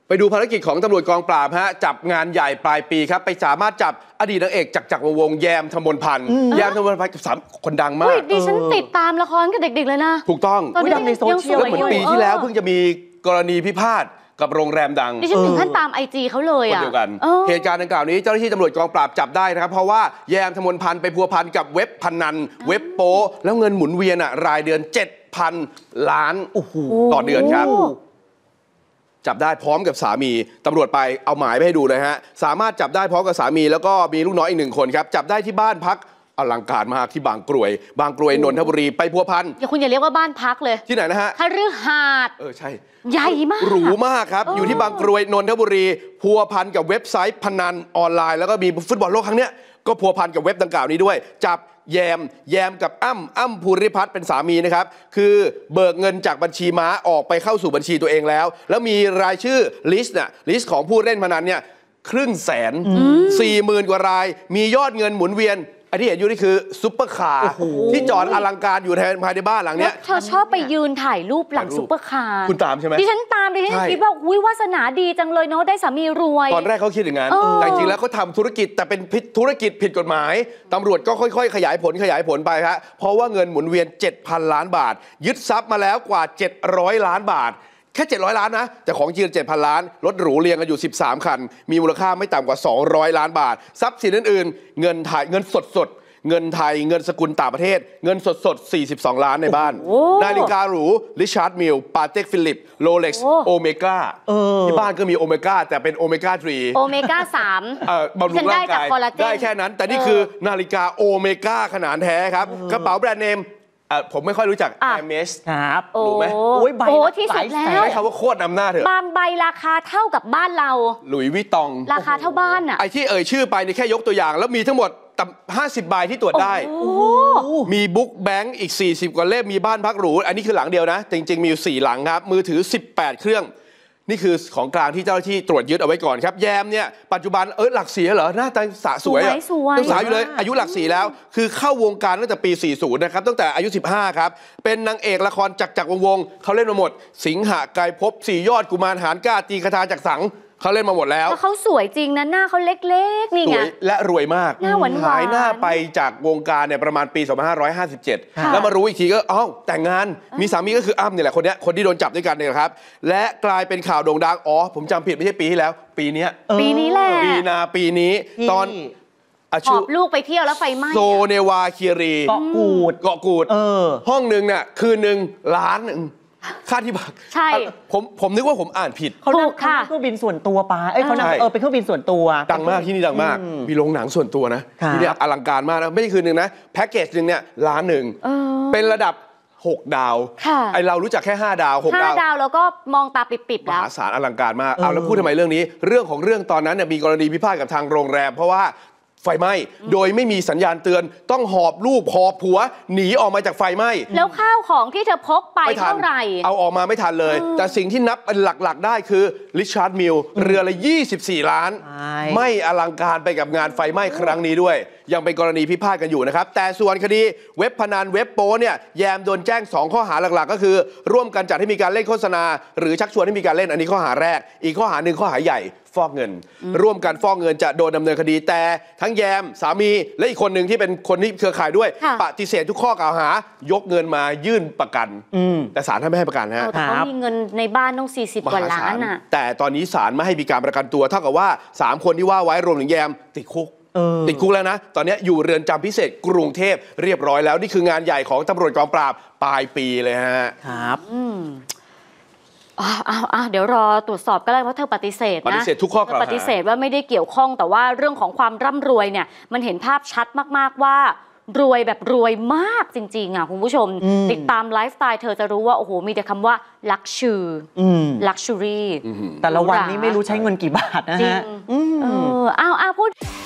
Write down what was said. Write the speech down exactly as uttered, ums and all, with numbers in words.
ไปดูภารกิจของตำรวจกองปราบฮะจับงานใหญ่ปลายปีครับไปสามารถจับอดีตนางเอกจักรจักรวงศ์แยมธมนพันธ์แยมธมนพันธ์กับสามคนดังมากดิฉันติดตามละครกับเด็กๆเลยนะถูกต้องตอนนี้ในโซเชียลเหมือนปีที่แล้วเพิ่งจะมีกรณีพิพาทกับโรงแรมดังดิฉันถึงขั้นตามไอจีเขาเลยอ่ะเดียวกันเหตุการณ์ดังกล่าวนี้เจ้าหน้าที่ตำรวจกองปราบจับได้นะครับเพราะว่าแยมธมนพันธ์ไปพัวพันกับเว็บพนันเว็บโป๊แล้วเงินหมุนเวียนอ่ะรายเดือน เจ็ดพัน ล้านต่อเดือนครับจับได้พร้อมกับสามีตำรวจไปเอาหมายไปให้ดูเลยฮะสามารถจับได้พร้อมกับสามีแล้วก็มีลูกน้อยอีกหนึ่งคนครับจับได้ที่บ้านพักอลังการมากที่บางกรวยบางกรวยนนทบุรีไปพัวพันอย่าคุณอย่าเรียกว่าบ้านพักเลยที่ไหนนะฮะคฤหาสน์เออใช่ใหญ่มากหรูมากครับอยู่ที่บางกรวยนนทบุรีพัวพันกับเว็บไซต์พนันออนไลน์แล้วก็มีฟุตบอลโลกครั้งเนี้ยก็พัวพันกับเว็บดังกล่าวนี้ด้วยจับแยมแยมกับอ้ำอ้ำภูริพัฒน์เป็นสามีนะครับคือเบิกเงินจากบัญชีม้าออกไปเข้าสู่บัญชีตัวเองแล้วแล้วมีรายชื่อลิสต์น่ะลิสต์ของผู้เล่นพนันเนี่ยครึ่งแสนสี่หมื่นกว่ารายมียอดเงินหมุนเวียนอันที่เห็นอยู่นี่คือซุปเปอร์คาร์ที่จอดอลังการอยู่ภายในบ้านหลังเนี้ยเธอชอบไปยืนถ่ายรูปหลังซุปเปอร์คาร์คุณตามใช่ไหมดิฉันตามดิฉันคิดว่าอุ้ยวาสนาดีจังเลยเนาะได้สามีรวยตอนแรกเขาคิดอย่างนั้นแต่จริงๆแล้วเขาทำธุรกิจแต่เป็นธุรกิจผิดกฎหมายตำรวจก็ค่อยๆขยายผลขยายผลไปครับเพราะว่าเงินหมุนเวียน เจ็ดพัน ล้านบาทยึดทรัพย์มาแล้วกว่า เจ็ดร้อย ล้านบาทแค่เจ็ดร้อยล้านนะแต่ของจริง เจ็ดพัน ล้านรถหรูเรียงกันอยู่สิบสามคันมีมูลค่าไม่ต่ำกว่าสองร้อยล้านบาททรัพย์สินอื่นๆเงินถ่ายเงินสดๆเงินไทยเงินสกุลต่างประเทศเงินสดๆสี่สิบสองล้านในบ้านนาฬิกาหรูริชาร์ดมิลปาเต็กฟิลิปโรเล็กซ์โอเมก้าที่บ้านก็มีโอเมก้าแต่เป็นโอเมก้าสามโอเมก้าสามบำรุงร่างกายได้แค่นั้นแต่นี่คือนาฬิกาโอเมก้าขนาดแท้ครับกระเป๋าแบรนด์เนมผมไม่ค่อยรู้จัก Hermes ครับรู้ไหมโอ้ยใบที่สุดแล้วใช้คำว่าโคตรนำหน้าเถอะบางใบราคาเท่ากับบ้านเราหลุยส์วิตตองราคาเท่าบ้านอ่ะไอที่เอ่ยชื่อไปนี่แค่ยกตัวอย่างแล้วมีทั้งหมดห้าสิบใบที่ตรวจได้มีบุ๊กแบงก์อีกสี่สิบกว่าเล่มมีบ้านพักหรูอันนี้คือหลังเดียวนะจริงๆมีอยู่สี่หลังครับมือถือสิบแปดเครื่องนี่คือของกลางที่เจ้าหน้าที่ตรวจยึดเอาไว้ก่อนครับแยมเนี่ยปัจจุบันเออหลักสี่เหรอหน้าตาสะสวยยังสาวอยู่เลยอายุหลักสี่แล้วคือเข้าวงการตั้งแต่ปีสี่สิบนะครับตั้งแต่อายุสิบห้าครับเป็นนางเอกละครจักรจักรวงศ์เขาเล่นมาหมดสิงหไกรภพสี่ยอดกุมารหารกล้าตีคาถาจักรสังเขาเล่นมาหมดแล้วแล้วเขาสวยจริงนะหน้าเขาเล็กๆนี่ไงสวยและรวยมากหน้าหวานหายหน้าไปจากวงการเนี่ยประมาณปีสองพันห้าร้อยห้าสิบเจ็ดแล้วมารู้อีกทีก็อ้าวแต่งงานมีสามีก็คืออ้ำนี่แหละคนนี้คนที่โดนจับด้วยกันเนี่ยครับและกลายเป็นข่าวโด่งดังอ๋อผมจำผิดไม่ใช่ปีที่แล้วปีนี้ปีนี้แหละปีนาปีนี้ตอนหอบลูกไปเที่ยวแล้วไฟไหม้โซเนวาคีรีเกาะกูดเกาะกูดห้องหนึ่งเนี่ยคืนหนึ่งล้านหนึ่งค่าที่พักใช่ผมผมนึกว่าผมอ่านผิดเขานั่งเครื่องบินส่วนตัวปะเอ้ยเขานั่งเออเป็นเครื่องบินส่วนตัวดังมากที่นี่ดังมากมีโรงหนังส่วนตัวนะที่นี่อลังการมากนะไม่ใช่คืนหนึ่งนะแพ็กเกจหนึ่งเนี่ยล้านหนึ่งเป็นระดับหกดาวไอเรารู้จักแค่ห้าดาวหกดาวห้าดาวแล้วก็มองตาปิดๆแล้วมหาศาลอลังการมากเอาแล้วพูดทำไมเรื่องนี้เรื่องของเรื่องตอนนั้นเนี่ยมีกรณีพิพาทกับทางโรงแรมเพราะว่าไฟไหม้โดยไม่มีสัญญาณเตือนต้องหอบลูกหอบผัวหนีออกมาจากไฟไหม้แล้วข้าวของที่เธอพกไปเท่าไหร่เอาออกมาไม่ทันเลยแต่สิ่งที่นับเป็นหลักๆได้คือริชาร์ดมิลเรือละยี่สิบสี่ล้านไม่อลังการไปกับงานไฟไหม้ครั้งนี้ด้วยยังเป็นกรณีพิพาทกันอยู่นะครับแต่ส่วนคดีเว็บพนันเว็บโป้เนี่ยแยมโดนแจ้งสองข้อหาหลักๆก็คือร่วมกันจัดให้มีการเล่นโฆษณาหรือชักชวนให้มีการเล่นอันนี้ข้อหาแรกอีกข้อหาหนึ่งข้อหาใหญ่ฟอกเงินร่วมกันฟอกเงินจะโดนดำเนินคดีแต่ทั้งแยมสามีและอีกคนหนึ่งที่เป็นคนที่เครือข่ายด้วยปฏิเสธทุกข้อกล่าวหายกเงินมายื่นประกันแต่ศาลท่านไม่ให้ประกันนะแต่เขามีเงินในบ้านต้องสี่สิบกว่าล้านอ่ะแต่ตอนนี้ศาลไม่ให้มีการประกันตัวเท่ากับว่าสามคนที่ว่าไว้รวมถึงแยมติดคุกติดคุกแล้วนะตอนนี้อยู่เรือนจำพิเศษกรุงเทพเรียบร้อยแล้วนี่คืองานใหญ่ของตำรวจกองปราบปลายปีเลยฮะครับอ้าวอ้าวเดี๋ยวรอตรวจสอบก็ได้เพราะเธอปฏิเสธนะปฏิเสธทุกข้อกล่าวหาปฏิเสธว่าไม่ได้เกี่ยวข้องแต่ว่าเรื่องของความร่ำรวยเนี่ยมันเห็นภาพชัดมากๆว่ารวยแบบรวยมากจริงๆอ่ะคุณผู้ชมติดตามไลฟ์สไตล์เธอจะรู้ว่าโอ้โหมีแต่คำว่าลักชูลักชูรี่แต่ละวันนี้ไม่รู้ใช้เงินกี่บาทนะฮะเอออ้าวอ้าวพูด